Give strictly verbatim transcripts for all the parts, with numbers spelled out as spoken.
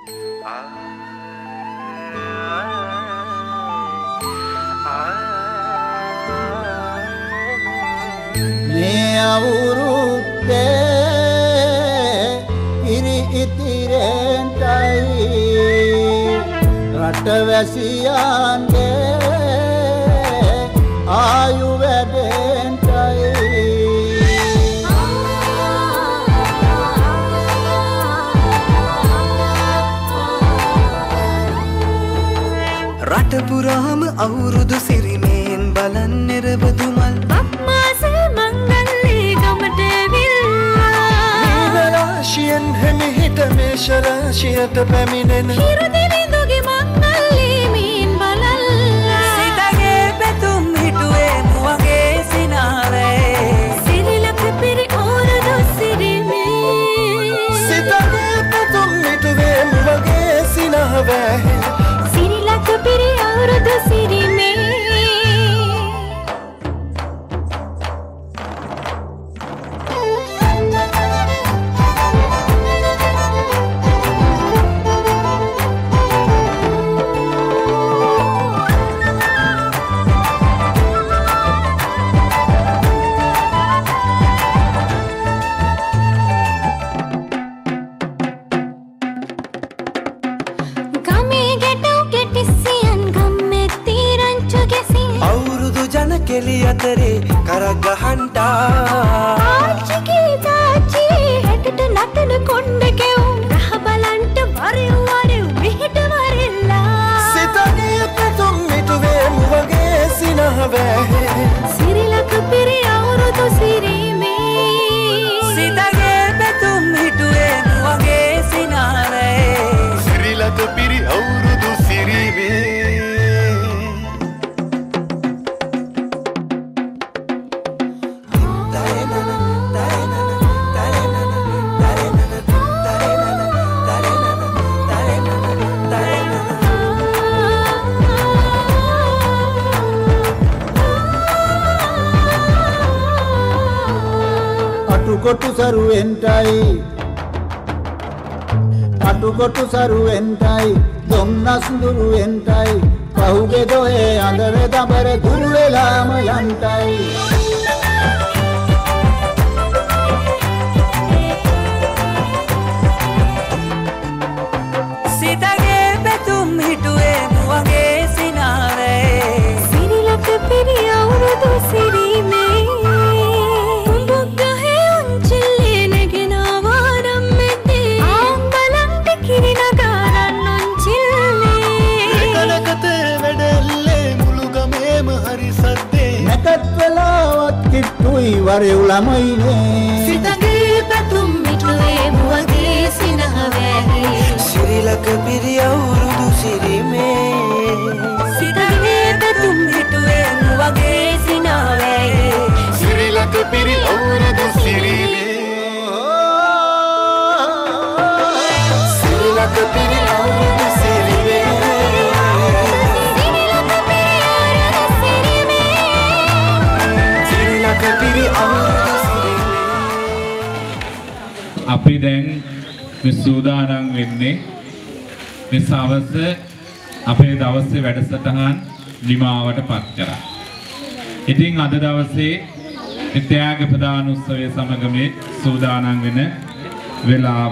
මේ අවුරුද්දේ ඉරි ඉතිරෙන්ටයි රටවැසියන්ගේ ආයු වැඩෙන්ටයි රට පුරාම අවුරුදු සිරිමෙන් බලන් නිරබදුමල් අප්මාසේ මංගල්ලේ ගමට විල්ලා රාශියෙන් හැමිහිට මේෂ රාශියට පැමිණෙන හිරුදිවිඳුගේ මංගල්ලේ මීන් බලල්ලා සිතගේ පැතුම් හිටුවේ මුවගේ සිනාවේ සිරිලක පිරි ඕරදු සිරිමේ සිතගේ පැතුම් හිටුවේ මුවගේ සිනාවේ සිරිලක පිරි අවුරුදු සිරිමේ අතරේ කරක් ගහන්ටා ආච්චිගේ තාච්චි හැටට නටන කොණ්ඩ කෙවුම් රහ බලන්ට වරෙව් වරෙව් මෙහෙට වරෙල්ලා සිතගේ පැතුම් මිටුවේ මුවගේ සිනහවේ සිරිලක පිරි අවුරුදු සිරිමේ සිතගේ පැතුම් මිටුවේ මුවගේ සිනහවේ සිරිලක පිරි අවුරුදු සිරිමේ අටුකොටු සරුවෙන්ටයි අටුකොටු සරුවෙන්ටයි දුම්නස් දුරුවෙන්ටයි පහුගේ දොහේ අඳර දබර දුරු වෙලාම යන්ටයි සිතගේ පැතුම් හිටුවේ මුවගේ සිනාවේ සිරිලක පිරි අවුරුදු සිරිමේ කිට්ටුයි වරෙව් ළමයිනේ සිතගේ පැතුම් මිටුවේ මුවගේ සිනහවේ සිරිලක පිරි අවුරුදු සිරිමේ සිතගේ පැතුම් මිටුවේ මුවගේ සිනහවේ සිරිලක පිරි අවුරුදු සිරිමේ සිරිලක පිරි අවුරුදු සිරිමේ අපි දැන් මේ සූදානම් වෙන්නේ මේ සවස අපේ දවසේ වැඩසටහන් නිමාවට පත් කරා. ඉතින් අද දවසේ ත්‍යාග ප්‍රදාන උත්සවයේ සමග මේ සූදානම් වෙන වෙලාව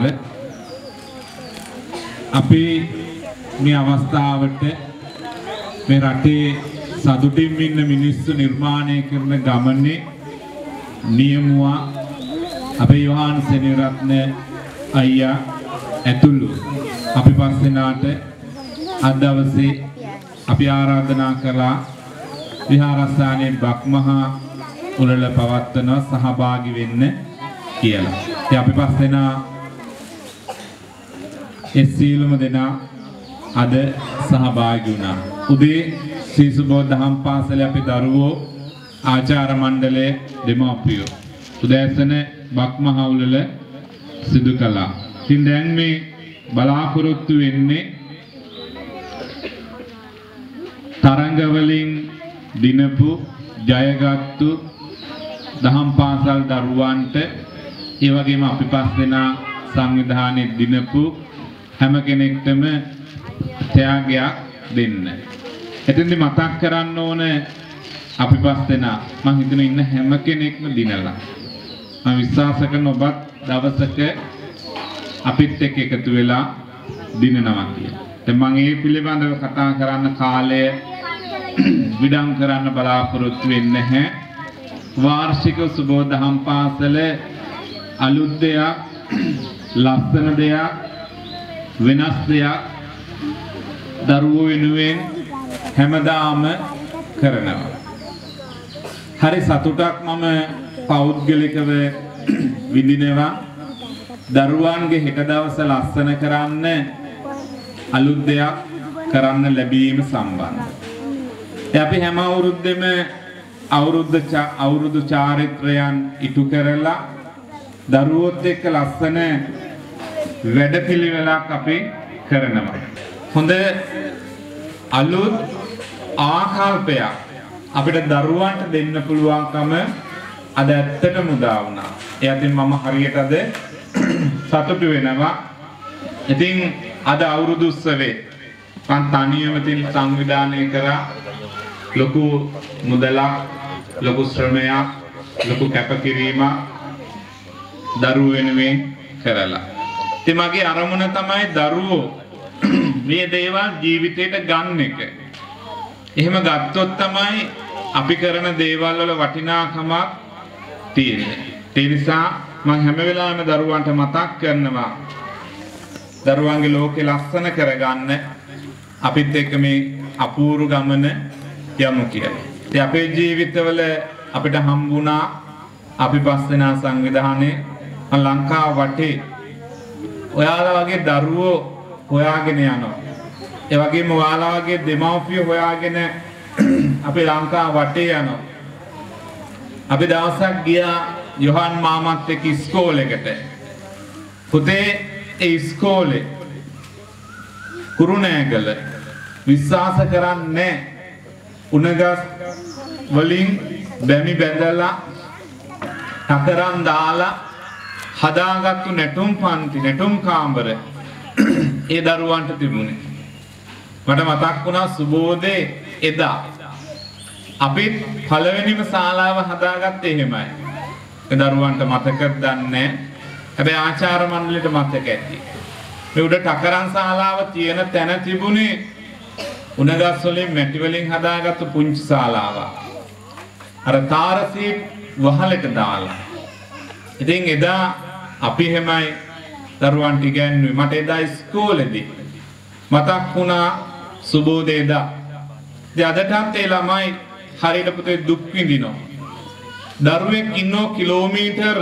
අපි මේ අවස්ථාවට මේ රටේ සතුටින් ඉන්න මිනිස්සු නිර්මාණය කරන ගමනේ නියමුවා අපේ යෝහාන් සෙනෙවිරත්න අයියා ඇතුළු අපි පස් දෙනාට අද දවසේ අපි ආරාධනා කළා විහාරස්ථානයේ බක්මහා උළෙල පවත්වන සහභාගී වෙන්න කියලා. ඉතින් අපි පස් දෙනා ඒ සීලම දෙනා අද සහභාගී වුණා. උදේ ශ්‍රී සුබෝධ දහම් පාසලේ අපි දරුවෝ ආචාර්ය මණ්ඩලයේ දෙමාපියෝ උදෑසන බක්මහා උළෙල සිදු කළා. ඉතින් දැන් මේ බලාපොරොත්තු වෙන්නේ තරංග වලින් දිනපු ජයගත්තු දහම් පාසල් දරුවන්ට ඒ වගේම අපි පස් දෙනා සංවිධානයේ දිනපු හැම කෙනෙක්ටම ත්‍යාගයක් දෙන්න. එතෙන්දි මතක් කරන්න ඕන අපි පස් දෙනා මම හිතන ඉන්න හැම කෙනෙක්ම දිනලා. මම විශ්වාස කරන ඔබත් දවසක අපිත් එක්ක එකතු වෙලා දිනනවා කියලා. දැන් මම මේ පිළිබඳව කතා කරන්න කාලය විඩම් කරන්න බලාපොරොත්තු වෙන්නේ නැහැ. වාර්ෂික සුබෝදහම් පාසල අලුත් දෙයක්, ලස්සන දෙයක්, වෙනස් දෙයක් දරුවෝ වෙනුවෙන් හැමදාම කරනවා. හරි සතුටක් මම පෞද්ගලිකව විඳිනවා. දරුවන්ගේ හෙට දවස ලස්සන කරන්න අලුත් දෙයක් කරන්න ලැබීම සම්බන්ධ. අපි හැම අවුරුද්දෙම අවුරුද්ද අවුරුදු චාරිත්‍රයන් ඉටු කරලා දරුවොත් එක්ක ලස්සන වැඩපිළිවෙලක් අපි කරනවා. හොඳ අලුත් ආකල්පයක් අපිට දරුවන්ට දෙන්න පුළුවන්කම අද ඇත්තටම උදා වුණා. ඒ අතින් මම හරියට අද සතුටු වෙනවා. ඉතින් අද අවුරුදු උත්සවේ මම තනියම තින් සංවිධානය කරා ලොකු මුදලක්, ලොකු ශ්‍රමයක්, ලොකු කැපකිරීමක් දරුවෝ වෙනුවෙන් කරලා. ඉතින් මගේ අරමුණ තමයි දරුවෝ මේ දේවල් ජීවිතේට ගන්න එක. එහෙම ගත්තොත් තමයි අපි කරන දේවල් වල වටිනාකමක් තියෙන්නේ. ඒ නිසා මම හැම වෙලාවෙම දරුවන්ට මතක් කරනවා දරුවන්ගේ ලෝකේ ලස්සන කරගන්න අපිත් එක්ක මේ අපූර්ව ගමන යමු කියලා. ඉතින් අපේ ජීවිතවල අපිට හම්බුණා අපි පස් දෙනා සංවිධානයේ ලංකාව වටේ ඔයාලා වගේ දරුවෝ හොයාගෙන යනවා. ඒ වගේම ඔයාලා වගේ දෙමව්පියෝ හොයාගෙන අපි ලංකාව වටේ යනවා. අපි දවසක් ගියා යොහන් මාමත් එක්ක ඉස්කෝලේකට. පුතේ ඒ ඉස්කෝලේ කුරුණෑගල විශ්වාස කරන්නේ උණගස් වලින් බැමි බැඳලා හතරන් දාලා හදාගත්තු නැටුම් පන්ති නැටුම් කාමර ඒ දරුවන්ට තිබුණේ. මට මතක් වුණා සුබෝදේ එදා අපිත් පළවෙනිම ශාලාව හදාගත්තේ එහෙමයි. ඒ දරුවන්ට මතකද දන්නේ. හැබැයි ආචාර්ය මණ්ඩලයට මතක ඇති. මේ උඩ ටකරන් ශාලාව තියෙන තැන තිබුණේ උණගස් වලින් මැටි වලින් හදාගත්තු පුංචි ශාලාවක්. අර තාරසී වහලට දාලා. ඉතින් එදා අපි එහෙමයි දරුවන්ට ඉගැන්නුවේ. මට එදා ඉස්කෝලේදී මතක් වුණා සුබෝදේදා. ඉතින් අදටත් ඒ ළමයි හරියට පුතේ දුක් විඳිනවා. දරුවෙක් ඉන්නෝ කිලෝමීටර්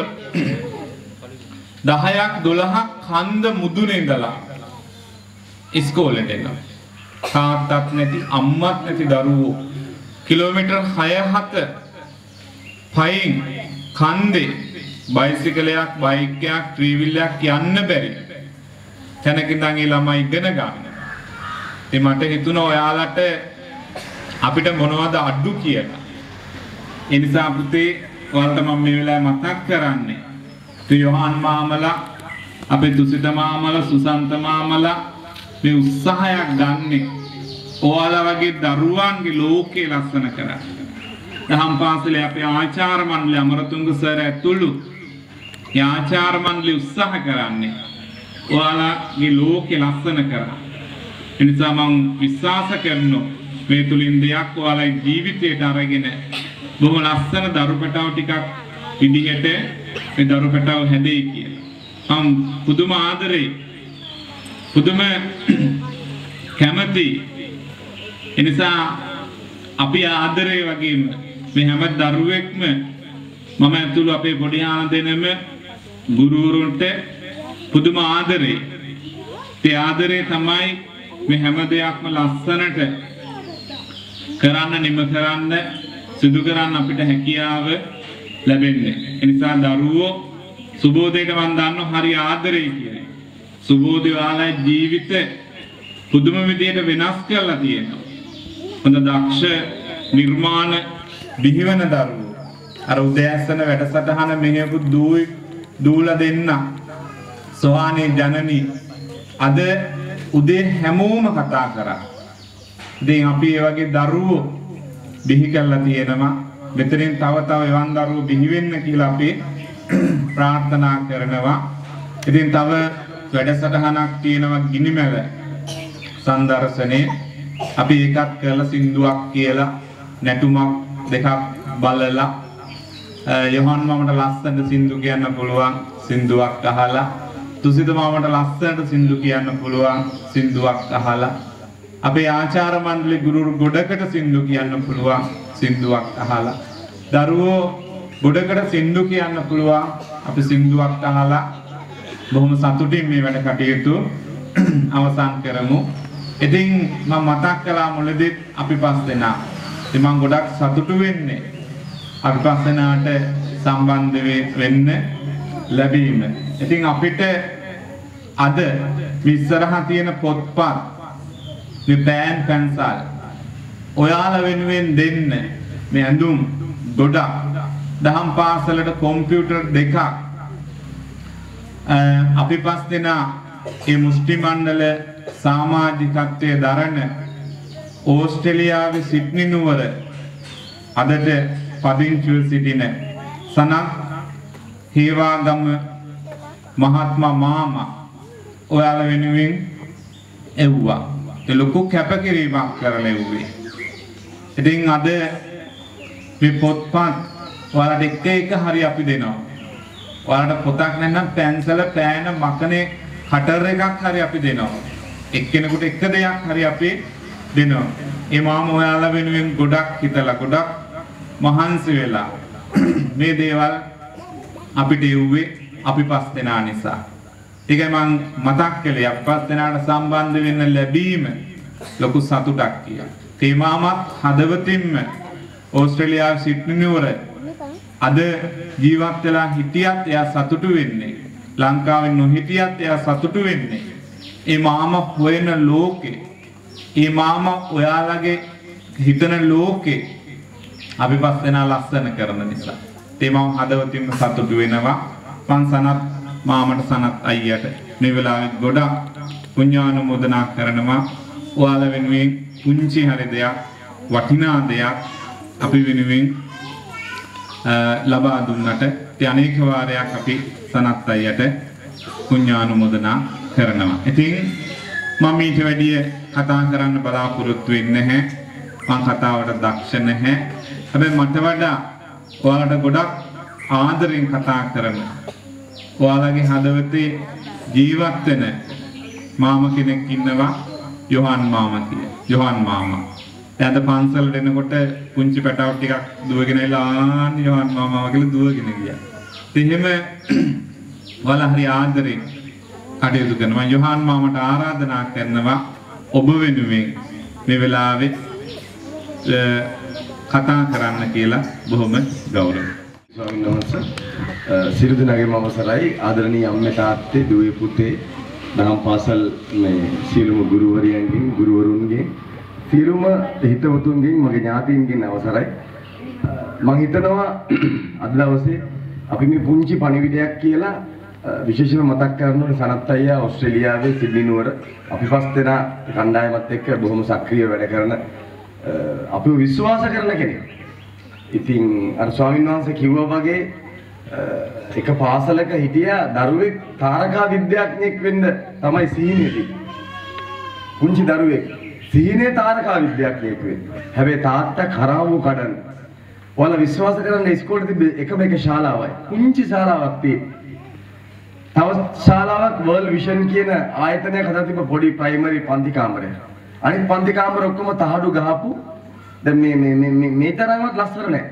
දහයක් දොළහක් කන්ද මුදුනේ ඉඳලා ඉස්කෝලේට එනවා. තාත්තත් නැති අම්මත් නැති දරුවෝ කිලෝමීටර් හය හත පයින් කන්දේ බයිසිකලයක්, බයික් එකක්, ත්‍රිවිල් එකක් යන්න බැරි තැනකින් නම් ඒ ළමයි ඉගෙන ගන්න. ඉතින් මට හිතුණා ඔයාලට අපිට මොනවද අඩු කියලා. ඒ නිසා පුතේ ඔයාලට මම මේ වෙලාවේ මතක් කරන්නේ යොහන් මාමලා, අපේ දුසිත මාමලා, සුසන්ත මාමලා මේ උත්සාහයක් ගන්නෙ ඔයාලා වගේ දරුවන්ගේ ලෝකේ ලස්සන කරන්න. දහම් පාසලේ අපේ ආචාර්ය මණ්ඩලය අමරතුංග සර් ඇතුළු ඒ ආචාර්ය මණ්ඩලය උත්සාහ කරන්නේ ඔයාලාගේ ලෝකේ ලස්සන කරන්න. ඒ නිසා මම විශ්වාස කරනවා මේ තුලින් දෙයක් ඔයාලගේ ජීවිතයට අරගෙන බොහොම ලස්සන දරු පැටව ටිකක් විදිහට මේ දරු පැටව හැදෙයි කියලා. මම පුදුම ආදරේ පුදුම කැමති. ඒ නිසා අපි ආදරේ වගේම මේ හැම දරුවෙක්ම මම ඇතුළු අපේ පොඩි ආනන්දෙනම ගුරුවරුන්ට පුදුම ආදරේ. ඒ ආදරේ තමයි මේ හැම දෙයක්ම ලස්සනට කරන්න නිම කරන්න සිදු කරන්න අපිට හැකියාව ලැබෙන්නේ. ඒ නිසා දරුවෝ සුබෝදේට මම දන්නවා හරි ආදරේ කියලා. සුබෝදේ වාලයි ජීවිත පුදුම විදියට වෙනස් කරලා තියෙනවා. හොඳ දක්ෂ නිර්මාණ බිහිවන දරුවෝ. අර උදෑසන වැඩසටහන මෙහෙපු දූයි දූලා දෙන්න සෝහානේ ජනනි අද උදේ හැමෝම කතා කරා. ඉතින් අපි ඒ වගේ දරුවෝ බිහි කරලා තියෙනවා. මෙතනින් තව තව එවන් දරුවෝ බිහි වෙන්න කියලා අපි ප්‍රාර්ථනා කරනවා. ඉතින් තව වැඩසටහනක් තියෙනවා ගිනිමැල සංදර්ශනේ. අපි ඒකත් කරලා සින්දුවක් කියලා නැටුමක් දෙකක් බලලා යොහන් මාමට ලස්සනට සින්දු කියන්න පුළුවන් සින්දුවක් අහලා තුසිත මාමට ලස්සනට සින්දු කියන්න පුළුවන් සින්දුවක් අහලා අපේ ආචාර්ය මණ්ඩලේ ගුරු ගොඩකට සින්දු කියන්න පුළුවන් සින්දුවක් අහලා දරුවෝ ගොඩකට සින්දු කියන්න පුළුවන් අපි සින්දුවක් අහලා බොහොම සතුටින් මේ වැඩ කටයුතු අවසන් කරමු. ඉතින් මම මතක් කළා මුලදී අපි පස් දෙනා. ඉතින් මම ගොඩක් සතුටු වෙන්නේ අපි පස් දෙනාට සම්බන්ධ වෙන්න ලැබීම. ඉතින් අපිට අද ඉස්සරහා තියෙන පොත්පත් මේ පෑන් පැන්සල් ඔයාලා වෙනුවෙන් දෙන්න මේ ඇඳුම් ගොඩක් දහම් පාසලට කොම්පියුටර් දෙකක් අපි පස් දෙනා මේ මුස්ලිම් මණ්ඩල සමාජිකත්වයේ දරන ඕස්ට්‍රේලියාවේ සිඩ්නි නුවර අදට පදිංචිව සිටින සනත් හේවාගම මහත්මා මාමා ඔයාලා වෙනුවෙන් එව්වා. ඒ ලොකු කැපකිරීමක් කරලා එව්වේ. ඉතින් අද මේ පොත්පත් ඔයාලට එක එක හරි අපි දෙනවා. ඔයාලට පොතක් නැත්නම් පැන්සල පෑන මකනේ කටර් එකක් හරි අපි දෙනවා. එක්කෙනෙකුට එක දෙයක් හරි අපි දෙනවා. ඒ මාම ඔයාලා වෙනුවෙන් ගොඩක් හිතලා ගොඩක් මහන්සි වෙලා මේ දේවල් අපිට යුවේ අපි පස් දෙනා නිසා. ඒකයි මම මතක් කළේ අපි පස් දෙනාට සම්බන්ධ වෙන්න ලැබීම ලොකු සතුටක් කියලා. ඒ මාමත් හදවතින්ම ඕස්ට්‍රේලියාවේ සිඩ්නි නුවර අද ජීවත් වෙලා හිටියත් එයා සතුටු වෙන්නේ. ලංකාවේ නොහිටියත් එයා සතුටු වෙන්නේ. ඒ මාම හොයන ලෝකේ, ඒ මාම ඔයාලගේ හිතන ලෝකේ අපි පස් දෙනා ලස්සන කරන නිසා. ඒ මාම හදවතින්ම සතුටු වෙනවා. මං සනත් මාමට සනත් අයියට මේ වෙලාවේ ගොඩක් පුණ්‍යානුමෝදනා කරනවා. ඔයාලා වෙනුවෙන් පුංචි හරි දෙයක් වටිනා දෙයක් අපි වෙනුවෙන් ලබා දුන්නට ඒ අනේක වාරයක් අපි සනත් අයියට පුණ්‍යානුමෝදනා කරනවා. ඉතින් මම ඊට වැඩිය කතා කරන්න බලාපොරොත්තු වෙන්නේ නැහැ. මම කතාවට දක්ෂ නැහැ. හැබැයි මට වඩා ඔයාලට ගොඩක් ආදරෙන් කතා කරන ඔයාලගේ හදවතේ ජීවත් වෙන මාම කෙනෙක් ඉන්නවා යොහන් මාමා කියලා. යොහන් මාමා. එයාට පන්සලට එනකොට පුංචි පැටව ටිකක් දුවගෙන ඉලා යොහන් මාමා කියලා දුවගෙන ගියා. එහෙම ඔයාලා හරි ආදරෙන් කටයුතු කරනවා. යොහන් මාමට ආරාධනා කරනවා ඔබ වෙනුවෙන් මේ වෙලාවේ කතා කරන්න කියලා බොහොම ගෞරවයෙන්. ස්වාමීන් වහන්සේ සියලු දෙනාගේම අවසරයි ආදරණීය අම්මේ තාත්තේ දුවේ පුතේ දහම් පාසල් මේ සියලුම ගුරුවරියන්ගෙන් ගුරුවරුන්ගෙන් සියලුම හිතවතුන්ගෙන් මගේ ඥාතීන්ගෙන් අවසරයි. මම හිතනවා අද දවසේ අපි මේ පුංචි පණිවිඩයක් කියලා විශේෂයෙන්ම මතක් කරනවා සනත් අයියා ඕස්ට්‍රේලියාවේ සිඩ්නි නුවර අපි පස් දෙනා කණ්ඩායමත් එක්ක බොහොම සක්‍රීය වැඩ කරන අපිව විශ්වාස කරන කෙනෙක්. ඉතින් අර ස්වාමීන් වහන්සේ කිව්වා වගේ එක පාසලක හිටියා දරුවෙක් තාරකා විද්‍යාඥයෙක් වෙන්න තමයි සිහිනේ තියෙන්නේ. පුංචි දරුවෙක් සිහිනේ තාරකා විද්‍යාඥයෙක් වෙන්න. හැබැයි තාත්තා කරාවු කඩන. ඔයාලා විශ්වාස කරන්න ඉස්කෝලේ තිබ්බ එකම එක ශාලාවයි. පුංචි ශාලාවක් තියෙන්නේ. තව ශාලාවක් වර්ල්ඩ් විෂන් කියන ආයතනයක් හදලා තිබ්බ පොඩි ප්‍රයිමරි පන්ති කාමරයක්. අනිත් පන්ති කාමර ඔක්කොම තහඩු ගහපු දැන් මේ මේ මේ මේ තරම්වත් ලස්සන නැහැ.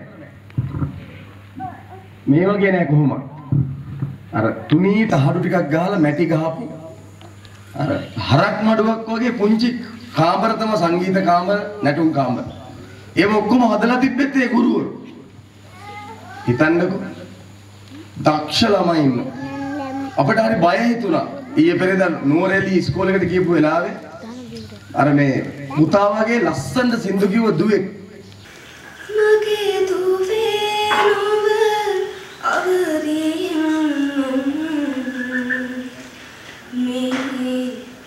මේ වගේ නෑ කොහොමද? අර තුනී තහඩු ටිකක් ගහලා මැටි ගහපු අර හරක් මඩුවක් වගේ පුංචි කාමර තම සංගීත කාමර නැටුම් කාමර. ඒව ඔක්කොම හදලා තිබ්බෙත් ඒ ගුරුවරු. හිතන්නකෝ. දක්ෂ ළමයි ඉන්නවා. අපිට හරි බය හිතුණා. ඊයේ පෙරේදා නුවරඑළිය ඉස්කෝලේකට ගියපු වෙලාවේ අර මේ පුතා වගේ ලස්සනට සින්දු කිව්ව දුවෙක් මගේ දුවේ නොව අවරියන් මේ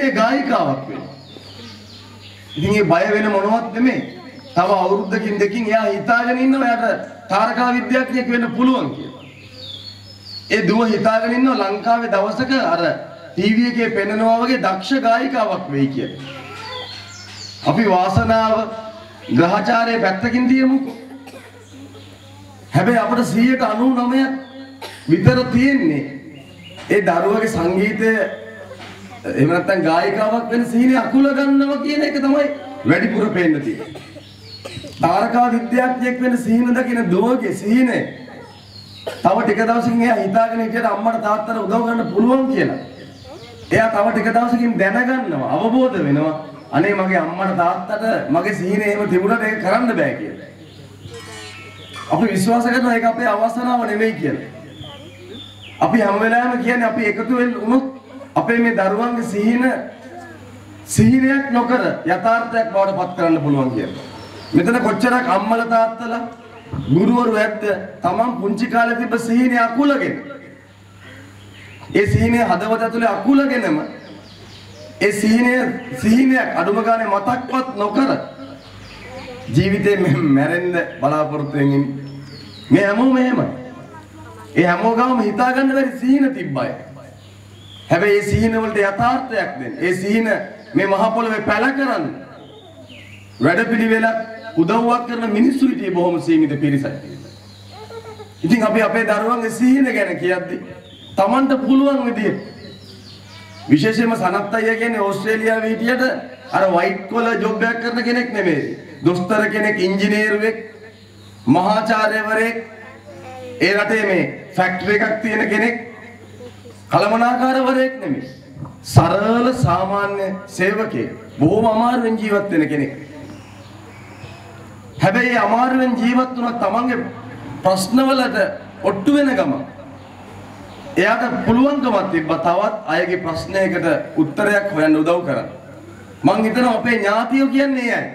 ඒ ගායිකාවක් වෙනවා. ඉතින් ඒ බය වෙන මොනවත් නෙමෙයි. තව අවුරුද්දකින් දෙකකින් එයා හිතාගෙන ඉන්නවා එයාට තාරකා විද්‍යාඥයෙක් වෙන්න පුළුවන් කියලා. ඒ දුව හිතාගෙන ඉන්නවා ලංකාවේ දවසක අර ටීවී එකේ පෙන්නනවා වගේ දක්ෂ ගායිකාවක් වෙයි කියලා. අපි වාසනාව ග්‍රහචාරයේ පැත්තකින් තියමුකෝ. හැබැයි අපිට සියයට අනූනවයක් විතර තියෙන්නේ ඒ දරුවගේ සංගීතය එහෙම නැත්නම් ගායිකාවක් වෙන සිහිනේ අකුල ගන්නවා කියන එක තමයි වැඩිපුර පේන්න තියෙන්නේ. තාරකා විද්‍යාඥයෙක් වෙන සිහින දකින දුවගේ සිහිනේ තව ටික දවසකින් එයා හිතාගෙන හිටියට අම්මට තාත්තට උදව් ගන්න පුළුවන් කියලා. එයා තව ටික දවසකින් දැනගන්නවා අවබෝධ වෙනවා අනේ මගේ අම්මට තාත්තට මගේ සිහිනේ එහෙම තිබුණාට ඒක කරන්න බෑ කියලා. අපි විශ්වාස කරනවා ඒක අපේ අවස්ථාව නෙමෙයි කියලා. අපි හැම වෙලාවෙම කියන්නේ අපි එකතු වෙන්න උනොත් අපේ මේ දරුවන්ගේ සිහින සිහිනයක් නොකර යථාර්ථයක් බවට පත් කරන්න පුළුවන් කියලා. මෙතන කොච්චරක් අම්මලා තාත්තලා ගුරුවරු ඇත්ත තමන් පුංචි කාලේ තිබ්බ සිහිනේ අකුලගෙන ඒ සිහිනේ හදවත ඇතුලේ අකුලගෙනම ඒ සිහිනේ සිහිනයක් අඩුම ගානේ මතක්වත් නොකර ජීවිතේ මැරෙන්න බලාපොරොත්තු වෙමින් මේ හැමෝම එහෙමයි. ඒ හැමෝගම හිතා ගන්න බැරි සිහින තිබ්බයි. හැබැයි ඒ සිහින වලට යථාර්ථයක් දෙන්න. ඒ සිහින මේ මහ පොළවේ පැල කරන්න වැඩපිළිවෙලක් උදව්වක් කරන මිනිස්සු හිටියේ බොහොම සීමිත පිරිසක්. ඉතින් අපි අපේ දරුවන්ගේ සිහින ගැන කියද්දි Tamanට පුළුවන් විදියට විශේෂයෙන්ම සනත් අයියා කියන්නේ ඕස්ට්‍රේලියාවේ හිටියට අර වයිට් කොලර් ජොබ් එකක් කරන කෙනෙක් නෙමෙයි. දොස්තර කෙනෙක්, ඉංජිනේරුවෙක්, මහාචාර්යවරයෙක්, ඒ රටේ මේ ෆැක්ටරි එකක් තියෙන කෙනෙක්, කළමනාකාරවරයෙක් නෙමෙයි. සරල සාමාන්‍ය සේවකයෙක්. බොහොම අමාරුවෙන් ජීවත් වෙන කෙනෙක්. හැබැයි අමාරුවෙන් ජීවත් වුණා තමන්ගේ ප්‍රශ්නවලට ඔට්ටු වෙන ගම එයාට පුළුවන්කමක් තිබ්බා තවත් අයගේ ප්‍රශ්නයකට උත්තරයක් හොයන්න උදව් කරන්න. මං හිතනවා අපේ ඥාතියෝ කියන්නේ එයයි.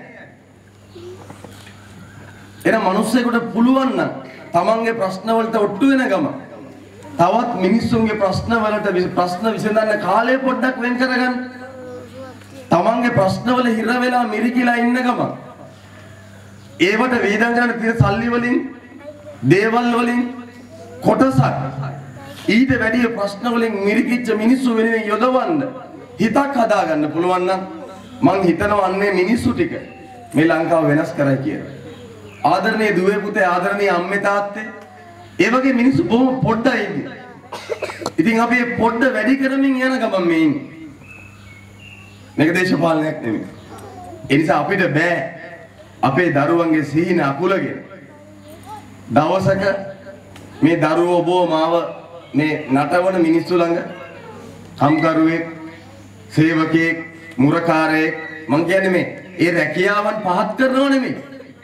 එන මිනිස්සුෙකුට පුළුවන් නම් තමන්ගේ ප්‍රශ්නවලට ඔට්ටු වෙන ගම තවත් මිනිස්සුන්ගේ ප්‍රශ්නවලට ප්‍රශ්න විසඳන්න කාලය පොඩ්ඩක් වෙන් කරගන්න. තමන්ගේ ප්‍රශ්නවල හිර වෙලා මිරිකිලා ඉන්න ගම ඒවට වේදන් ගන්න තියෙන සල්ලි වලින් දේවල් වලින් කොටසක් ඊට වැඩි ප්‍රශ්න වලින් මිරිකිච්ච මිනිස්සු වෙනුවෙන් යොදවන්න හිතක් හදාගන්න පුළුවන් නම් මං හිතනවා අන්නේ මිනිස්සු ටික මේ ලංකාව වෙනස් කරයි කියලා. ආදරණීය දුවේ පුතේ, ආදරණීය අම්මේ තාත්තේ, ඒ වගේ මිනිස්සු බොහොම පොඩ්ඩයි ඉන්නේ. ඉතින් අපි මේ පොඩ්ඩ වැඩි කරමින් යන ගමන් මේ ඉන්නේ. මේක දේශපාලනයක් නෙමෙයි. ඒ නිසා අපිට බෑ අපේ දරුවන්ගේ සීන අකුලගෙන දවසක මේ දරුවෝ බෝ මාව මේ නටවන මිනිස්සු ළඟ කම්කරුවෙක්, සේවකයෙක්, මුරකාරයෙක් මං කියන්නේ මේ ඒ රැකියාවන් පහත් කරනව නෙමෙයි.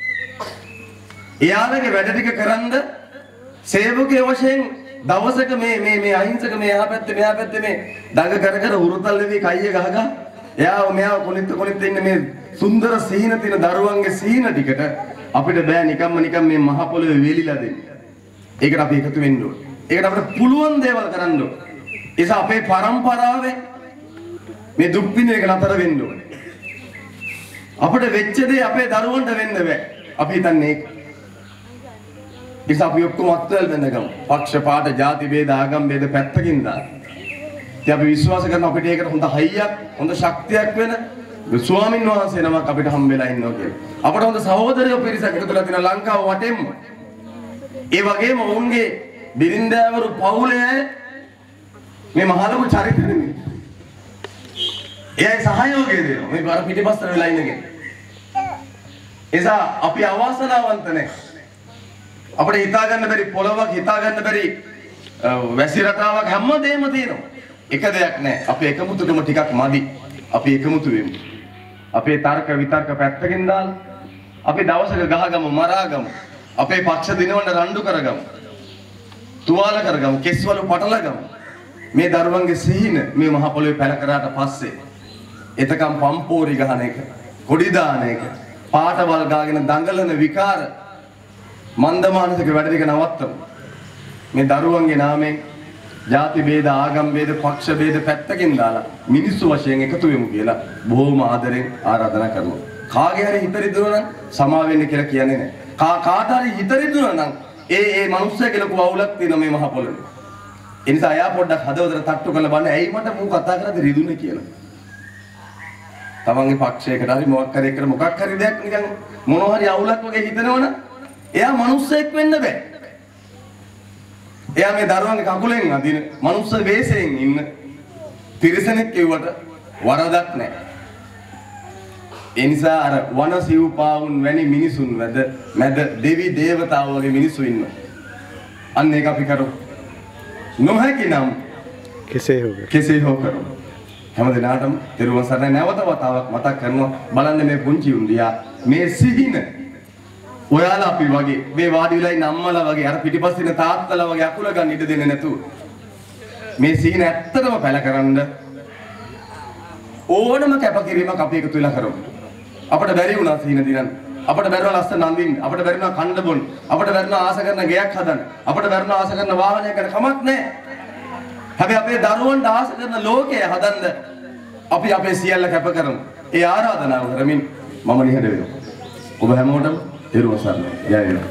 එයාලගේ වැඩ ටික කරන්ද සේවකයෙක් වශයෙන් දවසක මේ මේ මේ අහිංසක මේ එහා පැත්තේ මෙහා පැත්තේ මේ දඟ කර කර උරුතල් වෙවි කයිය ගහ ගහ එයාව මෙයාව කොනිට කොනිට ඉන්න මේ සුන්දර සීන තියෙන දරුවන්ගේ සීන ටිකට අපිට බෑ නිකම්ම නිකම් මේ මහ පොළවේ වේලිලා දෙන්න. ඒකට අපි එකතු වෙන්න ඕනේ. ඒකට අපිට පුළුවන් දේවල් කරන්න ඕනේ. ඒ නිසා අපේ පරම්පරාවේ මේ දුක් විඳින එක නතර වෙන්න ඕනේ. අපිට වෙච්ච දේ අපේ දරුවන්ට වෙන්න බෑ. අපි හිතන්නේ ඒක. ඒ නිසා අපි ඔක්කොම අත්වල වෙනකම් පක්ෂ පාට ಜಾති ભેද ආගම් ભેද පැත්තකින් දාලා. ඉතින් අපි විශ්වාස කරන අපිට ඒකට හොඳ හයියක්, හොඳ ශක්තියක් වෙන ස්වාමින් වහන්සේ නමක් අපිට හම් වෙලා ඉන්නවා කියලා. අපිට හොඳ සහෝදරයෝ පිරිසක් එකතුලා තියෙන ලංකාව වටෙම. ඒ වගේම ඔවුන්ගේ බිරින්දෑවරු පවුලේ මේ මහලොකු චරිත නෙමෙයි. එයයි සහයෝගය දෙනවා. මේ බර පිටිපස්සට වෙලා ඉන්නගෙන. එසා අපි අවාසනාවන්ත නැහැ. අපිට හිතා ගන්න බැරි පොළවක්, හිතා ගන්න බැරි වැසි රටාවක් හැමදේම තියෙනවා. එක දෙයක් නැහැ. අපි එකමුතුකම ටිකක් මදි. අපි එකමුතු වෙමු. අපේ තර්ක විතර්ක පැත්තකින් දාලා අපි දවසක ගහගමු, මරාගමු. අපේ පක්ෂ දිනවන්න රණ්ඩු කරගමු. තුවාල කරගමු, කෙස්වලු පටලගමු. මේ දරුවන්ගේ සිහින මේ මහ පොළොවේ පැල කරාට පස්සේ එතකම් පම්පෝරි ගහන එක, කොඩි දාන එක, පාටවල් ගාගෙන දඟලන විකාර මන්දමානසික වැඩ ටික නවත්තමු. මේ දරුවන්ගේ නාමයෙන් ಜಾති ભેද ආගම් ભેද පක්ෂ ભેද පැත්තකින් දාලා මිනිස්සු වශයෙන් එකතු වෙමු කියලා බොහොම ආදරෙන් ආරාධනා කරනවා. කාගේ හරි හිත රිදුණා නම් සමා වෙන්න කියලා කියන්නේ නැහැ. කා කාට හරි හිත රිදුණා නම් ඒ ඒ මනුස්සයා කියලා කවුලක් තියෙන මේ මහ පොළොවේ. ඒ නිසා එයා පොඩ්ඩක් හදවතට තට්ටු කරලා බලන්න ඇයි මට මූ කතා කරද්දී රිදුනේ කියලා. තමන්ගේ පක්ෂයකට හරි මොකක් හරි එකට මොකක් හරි දෙයක් නිකන් මොනවා හරි අවුලක් වගේ හිතනවනම් එයා මනුස්සයෙක් වෙන්න බෑ. එයා මේ දරුවන්ගේ කකුලෙන් අදින මනුස්ස වේශයෙන් ඉන්න තිරිසනෙක් කියවට වරදක් නැහැ. ඒ නිසා අර වන සිව්පාවුන් වැනි මිනිසුන් වැද මැද දෙවි දේවතාවෝ වගේ මිනිස්සු ඉන්නවා. අන්න ඒක අපි කරමු. නොහැකි නම් කෙසේ හෝ කෙසේ හෝ කරමු. හැම දිනාටම දරුවන් සරණයි නැවත වතාවක් මතක් කරනවා බලන්න මේ පුංචි උන්දියා මේ සිහින ඔයාලා අපි වගේ මේ වාඩි වෙලා ඉන්න අම්මලා වගේ අර පිටිපස්සේ ඉන්න තාත්තලා වගේ අකුල ගන්න ඉඩ දෙන්නේ නැතුව මේ සිහින ඇත්තටම පැලකරන්න ඕනම කැපකිරීමක් අපි එකතු වෙලා කරමු. අපිට බැරි වුණා සිහින දිනන්න. අපිට බැරිව ලස්සන නන්දින්න. අපිට බැරි වුණා කණ්ඩ බොන්න. අපිට බැරි වුණා ආස කරන ගෙයක් හදන්න. අපිට බැරි වුණා ආස කරන වාහනයක් ගන්න කමක් නැහැ. හැබැයි අපේ දරුවන්ට ආස කරන ලෝකය හදන්න අපි අපේ සියල්ල කැප කරමු. ඒ ආරාධනාව කරමින් මම නිහඬ වෙනවා. ඔබ හැමෝටම දරුවන් සරණයි. ජය වේවා.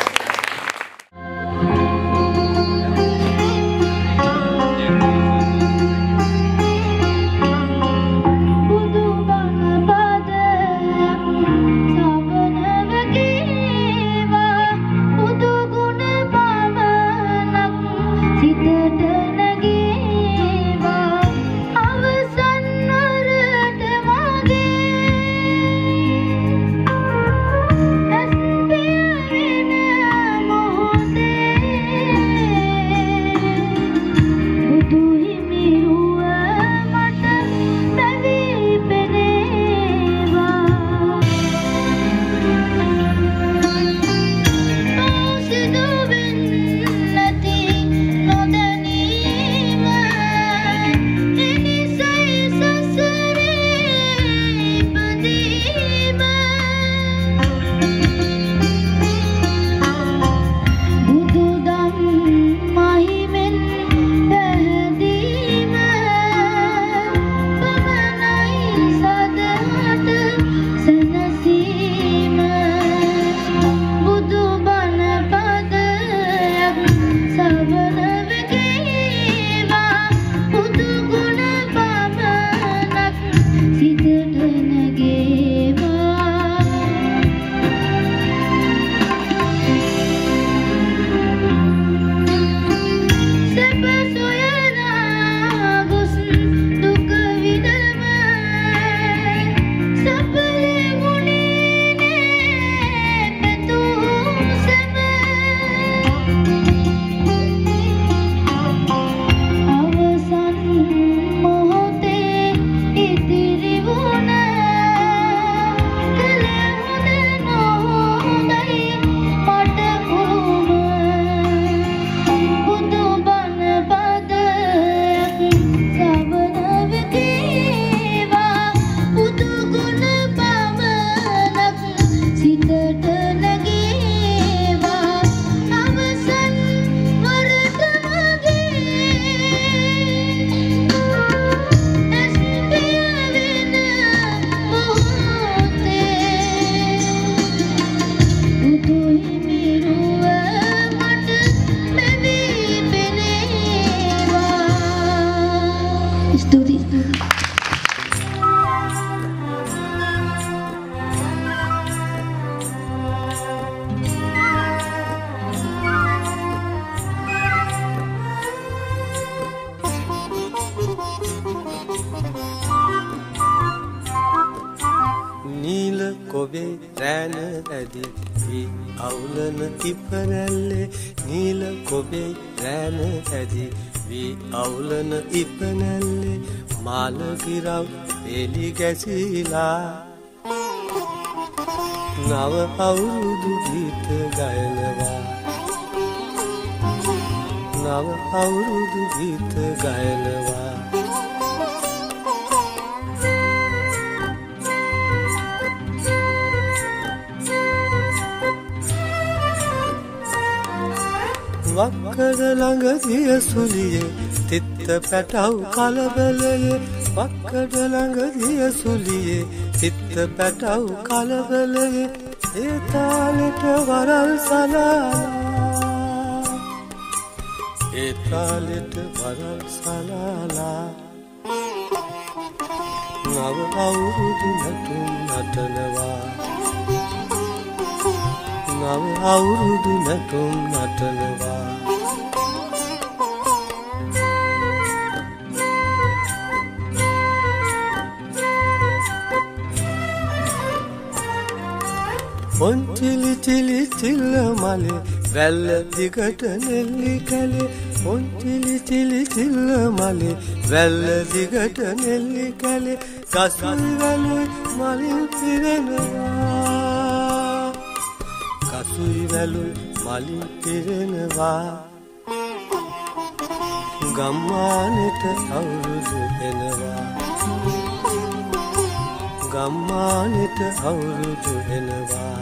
නව අවුරුදු ගීත ගයනවා නව අවුරුදු ගීත ගයනවා වක්කඩ ළඟ දිය සුලියේ තිත්ත පැටව් කලබලයේ වක්කඩ ළඟ දිය සුලියේ තිත්ත පැටව් කලබලයේ ඒ තාලෙට වරල් සලාලා ඒ තාලෙට වරල් සලාලා නව අවුරුදු නැටුම් නටනවා නව අවුරුදු නැටුම් නටනවා ඔන්චිලි චිලි චිල්ල මලේ වැල්ල දිගට නෙල්ලි කැලේ ඔන්චිලි චිලි චිල්ල මලේ වැල්ල දිගට නෙල්ලි කැලේ කසුයි වැලුයි මලින් පිරෙනවා කසුයි වැලුයි මලින් පිරෙනවා ගම්මානෙට අවුරුදු එනවා ගම්මානෙට අවුරුදු එනවා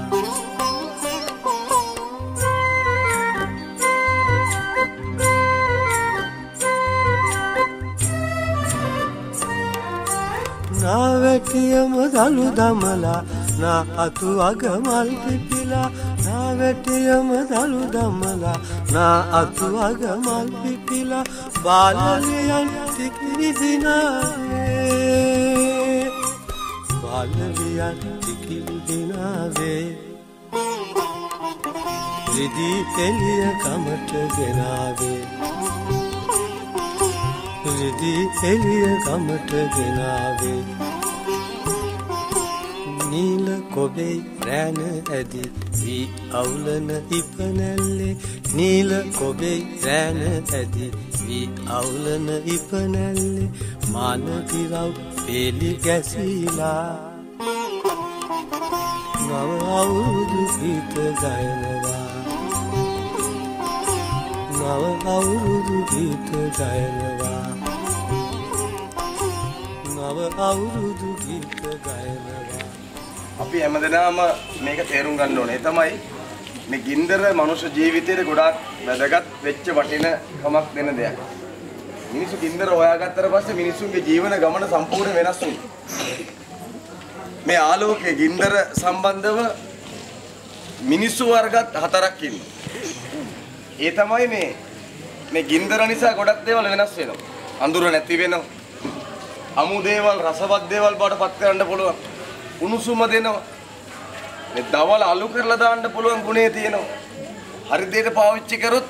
නා වැටියම දලු දමලා නා අතු අග මල් පිපිලා නා වැටියම දලු දමලා නා අතු අග මල් පිපිලා බාලලියන් ටිකිරි දිනාවේ බාලලියන් ටිකිරි දිනාවේ රිදී එළිය කමට ගෙනාවේ රිදී එළිය කමට ගෙනාවේ නීල කොබේ රැන ඇදි වී අවුලන ඉපනැල්ලේ නීල කොබේ රැන ඇදි වී අවුලන ඉපනැල්ලේ මානදිරව් පෙලි ගැසීලා නව අවුරුදු ගීත ගයනවා නව අවුරුදු ගීත ගයනවා නව අවුරුදු ගීත ගයනවා අපි හැමදෙනාම මේක තේරුම් ගන්න ඕනේ. තමයි මේ ගින්දර මනුෂ්‍ය ජීවිතේට ගොඩාක් වැදගත් වෙච්ච වටිනකමක් දෙන දෙයක්. මිනිස්සු ගින්දර හොයාගත්තට පස්සේ මිනිස්සුන්ගේ ජීවන ගමන සම්පූර්ණ වෙනස් වුණා. මේ ආලෝකයේ ගින්දර සම්බන්ධව මිනිස්සු වර්ගත් හතරක් ඉන්නවා. ඒ තමයි මේ මේ ගින්දර නිසා ගොඩක් දේවල් වෙනස් වෙනවා. අඳුර නැති වෙනවා. අමු දේවල් රසවත් දේවල් බවට පත් කරන්න පුළුවන්. උණුසුම දෙනවා. මේ දවල් අලු කරලා දාන්න පුළුවන් ගුණේ තියෙනවා. හරි දෙයට පාවිච්චි කරොත්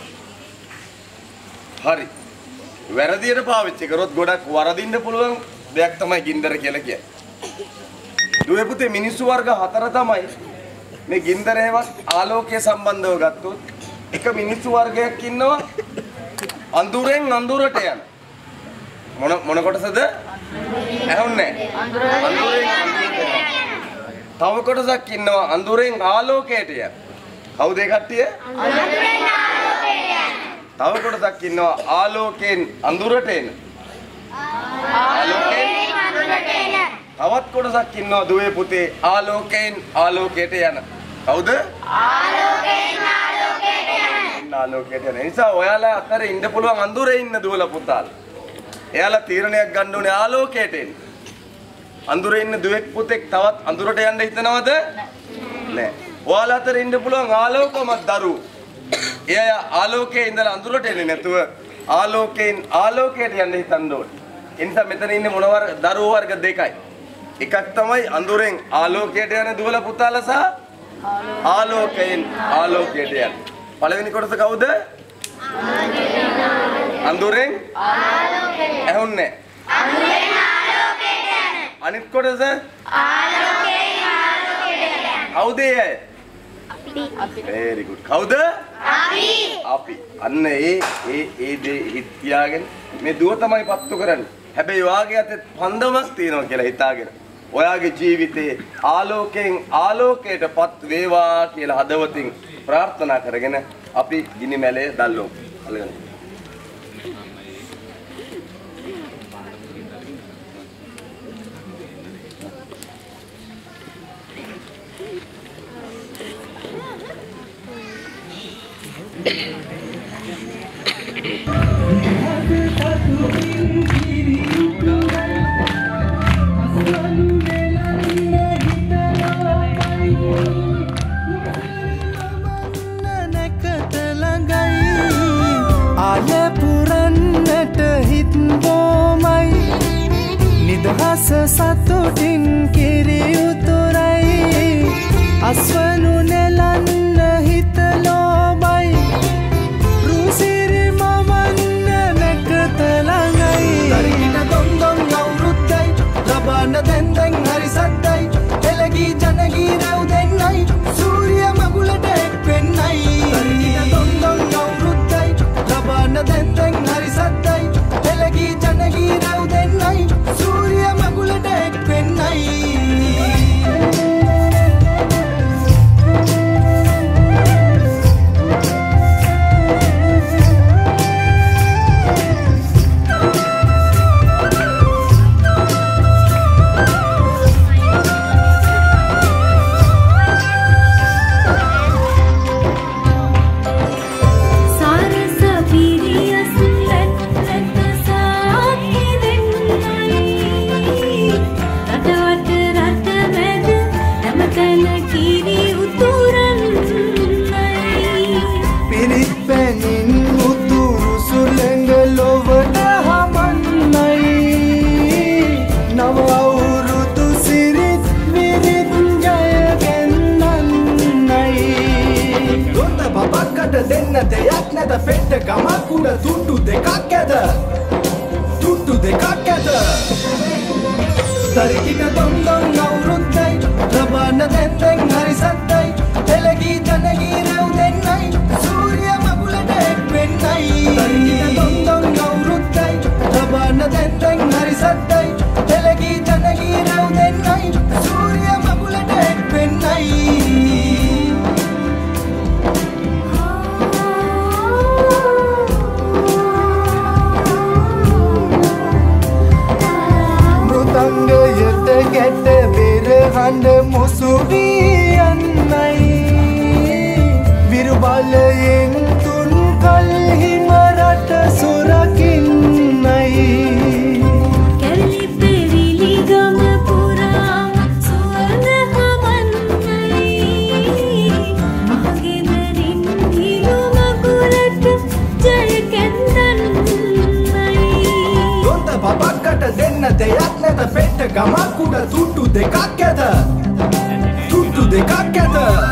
හරි. වැරදියට පාවිච්චි කරොත් ගොඩක් වරදින්න පුළුවන් දෙයක් තමයි ගින්දර කියලා කියන්නේ. දුවේ පුතේ මිනිස්සු වර්ග හතර තමයි මේ ගින්දරේවත් ආලෝකයේ සම්බන්ධව ගත්තොත් එක මිනිස්සු වර්ගයක් ඉන්නවා අඳුරෙන් අඳුරට යන. මොන මොන කොටසද? ඇහුන්නේ අඳුරෙන් අඳුරට යන. තව කොටසක් ඉන්නවා අඳුරෙන් ආලෝකයට යන. කවුද ඒ කට්ටිය? අඳුරෙන් ආලෝකයට යන. තව කොටසක් ඉන්නවා ආලෝකයෙන් අඳුරට එන. ආලෝකයෙන් අඳුරට එන. තවත් කොටසක් ඉන්නවා දුවේ පුතේ ආලෝකයෙන් ආලෝකයට යන. කවුද? ආලෝකයෙන් ආලෝකයට යන. ආලෝකයට යන. ඒ නිසා ඔයාලා අතර ඉන්න පුළුවන් අඳුරේ ඉන්න දුවලා පුතාලා. එයාලා තීරණයක් ගන්න ඕනේ ආලෝකයට එන්න. අඳුරේ ඉන්න දුවෙක් පුතෙක් තවත් අඳුරට යන්න හිතනවද? නෑ. ඔයාලා අතර ඉන්න පුළුවන් ආලෝකමත් දරුවෝ. එයා ආලෝකයේ ඉඳලා අඳුරට එන්නේ නැතුව ආලෝකයෙන් ආලෝකයට යන්න හිතන්න ඕනේ. ඒ නිසා මෙතන ඉන්නේ මොනවාර දරුවෝ වර්ග දෙකයි. එකක් තමයි අඳුරෙන් ආලෝකයට යන දුවලා පුතාලා සහ ආලෝකයෙන් ආලෝකයට යන. පළවෙනි කොටස කවුද? අඳුරෙන් ආලෝකයට. ඇහුන්නේ? අඳුරෙන් ආලෝකයට යන. අනිත් කොටස? ආලෝකයෙන් ආලෝකයට යන. කවුද ඒ අය? අපි. very good. කවුද? අපි. අපි. අන්න ඒ ඒ ඒ දේ හිත තියාගෙන මේ දුව තමයි පත්තු කරන්නේ. හැබැයි ඔයාගේ අතේ පන්දමක් තියෙනවා කියලා හිතාගෙන ඔයාගේ ජීවිතේ ආලෝකයෙන් ආලෝකයටපත් වේවා කියලා හදවතින් ප්‍රාර්ථනා කරගෙන අපි ගිනි මැලේ දැල්ලමු. අලගන්න. Satutin kiri uturai aswanu nelanna hitalobai rusiri mamanna nakatalangai tarina dondon awruddai labana dendeng hari saddai elagi janagi raudennai surya magulata ekpennai tarina dondon awruddai labana dendeng hari saddai elagi janagi raudennai surya magulata ekpennai දෙයක් නැත පෙට්ට ගමක් උඩ තුට්ටු දෙකක් ඇද තුට්ටු දෙකක් ඇද තරිකින දොන්දොන් අවුරුද්දයි ලබන්න දෙන්නෙන් හරි සද්දයි එළගී ජනගී රැව් දෙන්නයි සූර්ය මගුලට එක් වෙන්නයි තරිකින දොන්දොන් අවුරුද්දයි ලබන්න දෙන්නෙන් හරි සද්දයි එළගී ජනගී රැව් දෙන්නයි සූර්ය මගුලට එක් වෙන්නයි get beer hand musuviannai virubalayen tun kal himarata surakinnai kerli perili gama pura suwarna hamannai mahagenarin hiluma kulata jaya kendannai donta babakata denna deyak නැත පෙට්ට ගමක් උඩ තුට්ටු දෙකක් ඇද තුට්ටු දෙකක් ඇද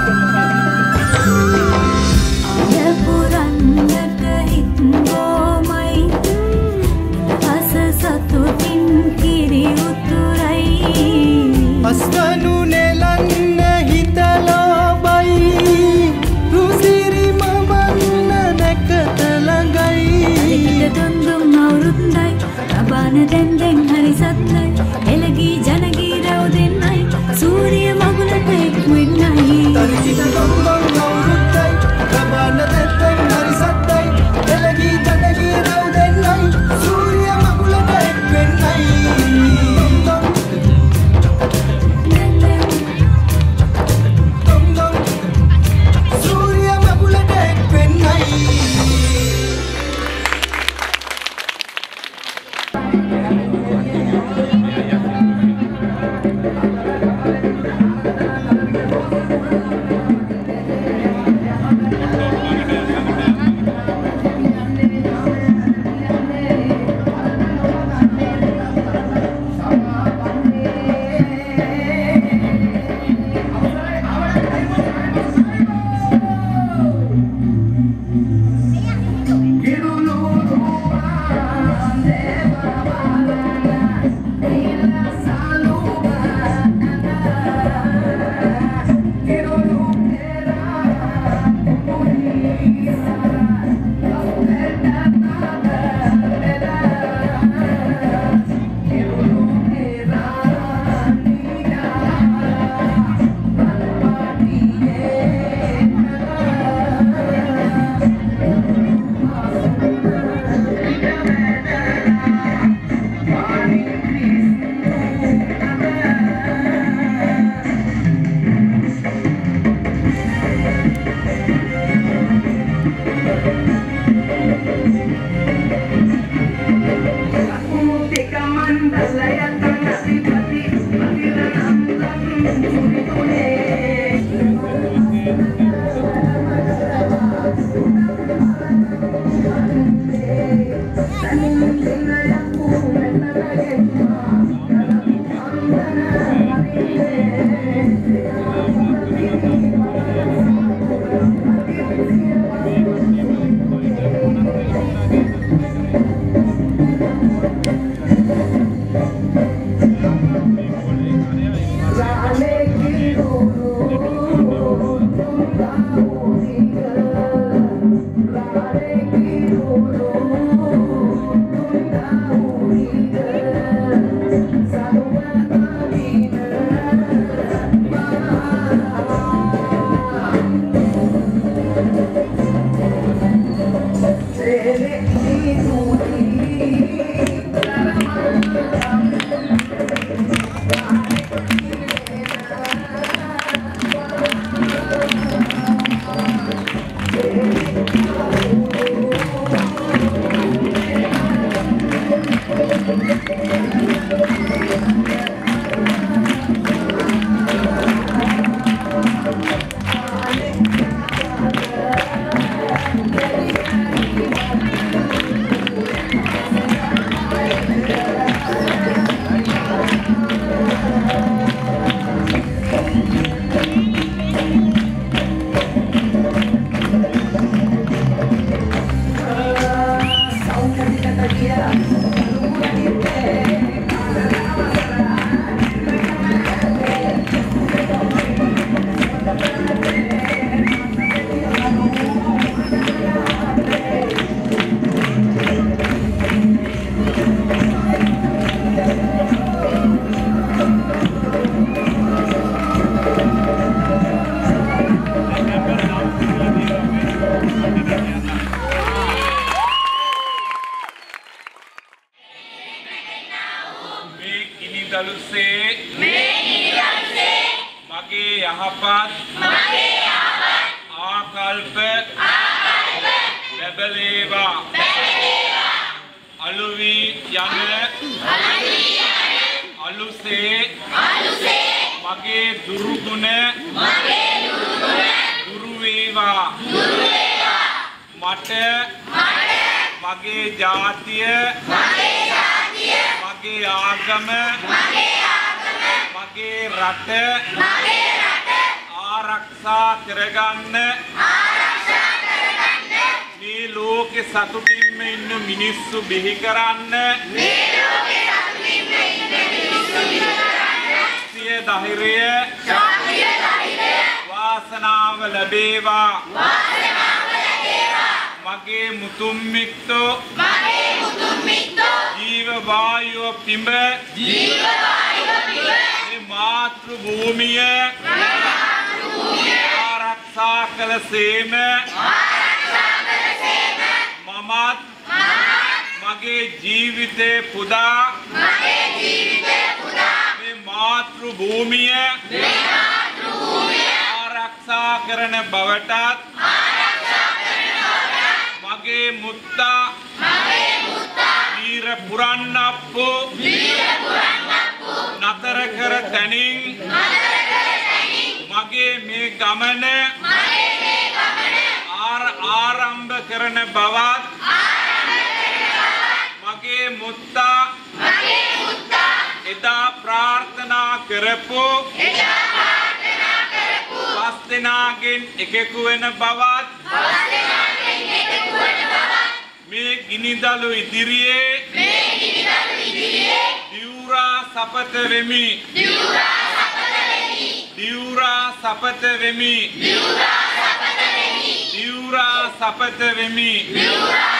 අයපුරන්නට හිත්ගෝමයි අස සතුටින් කිරි උතුරයි අස්වනු නෙලන්න හිතලාබයි රුසිරි මවන්න නැකත ළඟයි අරිකිට දුන්දුම් අවුරුද්දයි ලබාන දෙන්දෙන් හරි සද්දයි එළගී ජනගී රැව් දෙන්නයි සූර්ය මගුලට එක් වෙන්නයි තරිකිට දොන්දොන් අවුරුද්දයි ලබාන දෙන්දෙන් හරි සද්දයි එළගී ජනගී රැව් දෙන්නයි සූර්ය මගුලට එක් වෙන්නයි දොන්දොන් සූර්ය මගුලට එක් වෙන්නයි Yeah. Diura sapata vemi. Diura